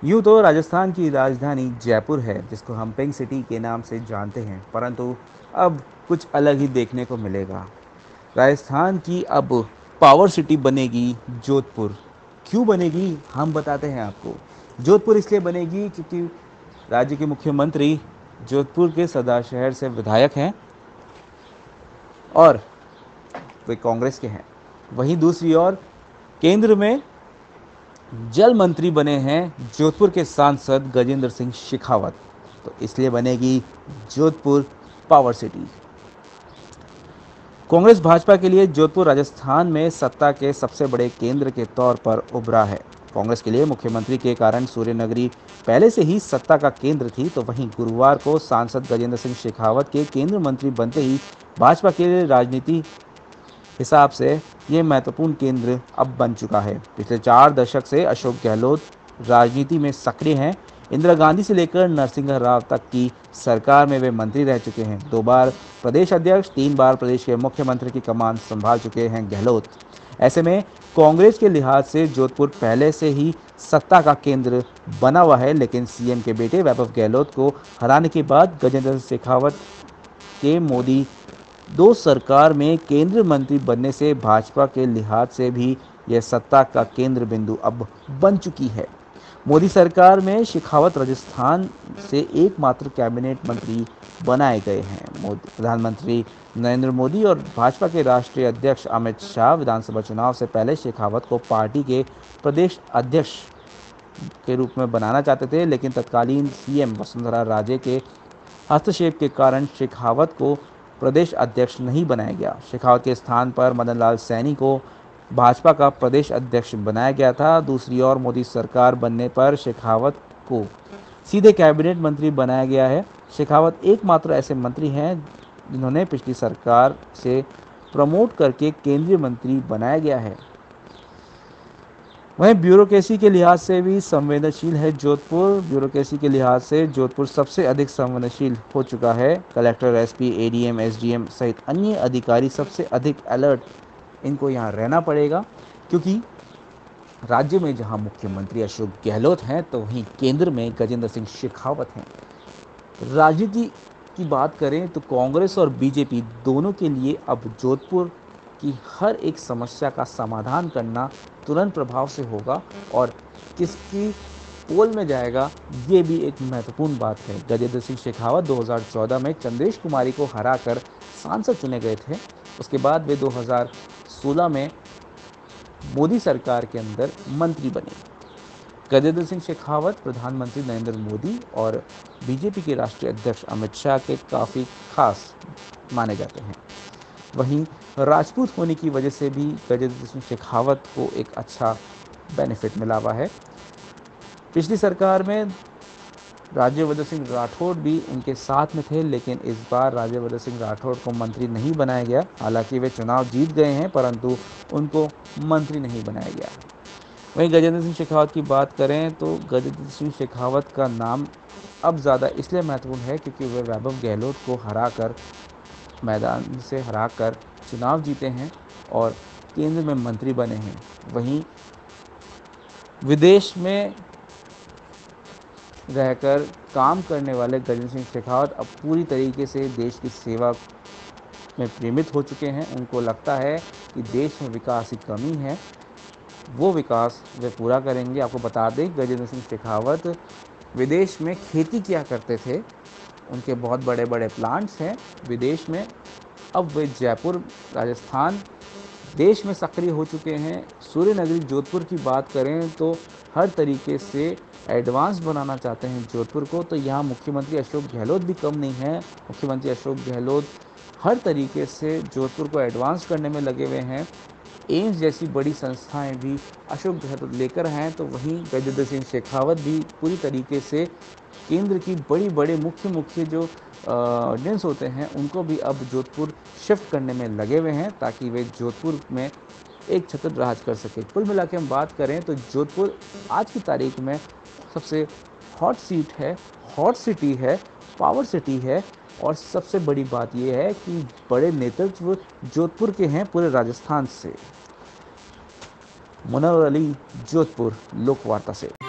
यूँ तो राजस्थान की राजधानी जयपुर है, जिसको हम पिंक सिटी के नाम से जानते हैं, परंतु अब कुछ अलग ही देखने को मिलेगा। राजस्थान की अब पावर सिटी बनेगी जोधपुर। क्यों बनेगी, हम बताते हैं आपको। जोधपुर इसलिए बनेगी क्योंकि राज्य के मुख्यमंत्री जोधपुर के सदा शहर से विधायक हैं और वे कांग्रेस के हैं। वहीं दूसरी ओर केंद्र में जल मंत्री बने हैं जोधपुर के सांसद गजेंद्र सिंह शेखावत। तो इसलिए बनेगी जोधपुर पावर सिटी। कांग्रेस भाजपा के लिए जोधपुर राजस्थान में सत्ता के सबसे बड़े केंद्र के तौर पर उभरा है। कांग्रेस के लिए मुख्यमंत्री के कारण सूर्य नगरी पहले से ही सत्ता का केंद्र थी, तो वहीं गुरुवार को सांसद गजेंद्र सिंह शेखावत के केंद्रीय मंत्री बनते ही भाजपा के लिए राजनीति हिसाब से ये महत्वपूर्ण केंद्र अब बन चुका है। पिछले 4 दशक से अशोक गहलोत राजनीति में सक्रिय हैं। इंदिरा गांधी से लेकर नरसिंह राव तक की सरकार में वे मंत्री रह चुके हैं। 2 बार प्रदेश अध्यक्ष, 3 बार प्रदेश के मुख्यमंत्री की कमान संभाल चुके हैं गहलोत। ऐसे में कांग्रेस के लिहाज से जोधपुर पहले से ही सत्ता का केंद्र बना हुआ है, लेकिन सीएम के बेटे वैभव गहलोत को हराने के बाद गजेंद्र शेखावत के मोदी 2 सरकार में केंद्रीय मंत्री बनने से भाजपा के लिहाज से भी यह सत्ता का केंद्र बिंदु अब बन चुकी है। मोदी सरकार में शेखावत राजस्थान से एकमात्र कैबिनेट मंत्री बनाए गए हैं। प्रधानमंत्री नरेंद्र मोदी और भाजपा के राष्ट्रीय अध्यक्ष अमित शाह विधानसभा चुनाव से पहले शेखावत को पार्टी के प्रदेश अध्यक्ष के रूप में बनाना चाहते थे, लेकिन तत्कालीन सीएम वसुंधरा राजे के हस्तक्षेप के कारण शेखावत को प्रदेश अध्यक्ष नहीं बनाया गया। शेखावत के स्थान पर मदन लाल सैनी को भाजपा का प्रदेश अध्यक्ष बनाया गया था। दूसरी ओर मोदी सरकार बनने पर शेखावत को सीधे कैबिनेट मंत्री बनाया गया है। शेखावत एकमात्र ऐसे मंत्री हैं जिन्होंने पिछली सरकार से प्रमोट करके केंद्रीय मंत्री बनाया गया है। वहीं ब्यूरोक्रेसी के लिहाज से भी संवेदनशील है जोधपुर। ब्यूरोक्रेसी के लिहाज से जोधपुर सबसे अधिक संवेदनशील हो चुका है। कलेक्टर, एसपी, एडीएम, एसडीएम सहित अन्य अधिकारी सबसे अधिक अलर्ट इनको यहाँ रहना पड़ेगा, क्योंकि राज्य में जहाँ मुख्यमंत्री अशोक गहलोत हैं, तो वहीं केंद्र में गजेंद्र सिंह शेखावत हैं। राजनीति की बात करें तो कांग्रेस और बीजेपी दोनों के लिए अब जोधपुर की हर एक समस्या का समाधान करना तुरंत प्रभाव से होगा, और किसकी पोल में जाएगा ये भी एक महत्वपूर्ण बात है। गजेंद्र सिंह शेखावत 2014 में चंद्रेश कुमारी को हराकर सांसद चुने गए थे। उसके बाद वे 2016 में मोदी सरकार के अंदर मंत्री बने। गजेंद्र सिंह शेखावत प्रधानमंत्री नरेंद्र मोदी और बीजेपी के राष्ट्रीय अध्यक्ष अमित शाह के काफ़ी खास माने जाते हैं। वहीं राजपूत होने की वजह से भी गजेंद्र सिंह शेखावत को एक अच्छा बेनिफिट मिला हुआ है। पिछली सरकार में राज्यवर्धन सिंह राठौड़ भी उनके साथ में थे, लेकिन इस बार राज्यवर्धन सिंह राठौड़ को मंत्री नहीं बनाया गया। हालांकि वे चुनाव जीत गए हैं, परंतु उनको मंत्री नहीं बनाया गया। वहीं गजेंद्र सिंह शेखावत की बात करें तो गजेंद्र सिंह शेखावत का नाम अब ज़्यादा इसलिए महत्वपूर्ण है क्योंकि वे वैभव गहलोत को हराकर, मैदान से हराकर चुनाव जीते हैं और केंद्र में मंत्री बने हैं। वहीं विदेश में रहकर काम करने वाले गजेंद्र सिंह शेखावत अब पूरी तरीके से देश की सेवा में प्रेरित हो चुके हैं। उनको लगता है कि देश में विकास की कमी है, वो विकास वे पूरा करेंगे। आपको बता दें, गजेंद्र सिंह शेखावत विदेश में खेती किया करते थे। उनके बहुत बड़े बड़े प्लांट्स हैं विदेश में। अब वे जयपुर, राजस्थान, देश में सक्रिय हो चुके हैं। सूर्य नगरी जोधपुर की बात करें तो हर तरीके से एडवांस बनाना चाहते हैं जोधपुर को। तो यहाँ मुख्यमंत्री अशोक गहलोत भी कम नहीं है। मुख्यमंत्री अशोक गहलोत हर तरीके से जोधपुर को एडवांस करने में लगे हुए हैं। एम्स जैसी बड़ी संस्थाएं भी अशोक गहलोत लेकर हैं, तो वहीं गजेंद्र सिंह शेखावत भी पूरी तरीके से केंद्र की बड़े मुख्य जो ऑर्डिनेंस होते हैं उनको भी अब जोधपुर शिफ्ट करने में लगे हुए हैं, ताकि वे जोधपुर में एक छत्र राज कर सके। कुल मिला के हम बात करें तो जोधपुर आज की तारीख में सबसे हॉट सीट है, हॉट सिटी है, पावर सिटी है, और सबसे बड़ी बात यह है कि बड़े नेतृत्व जोधपुर के हैं पूरे राजस्थान से। मुनव्वर अली, जोधपुर, लोकवार्ता से।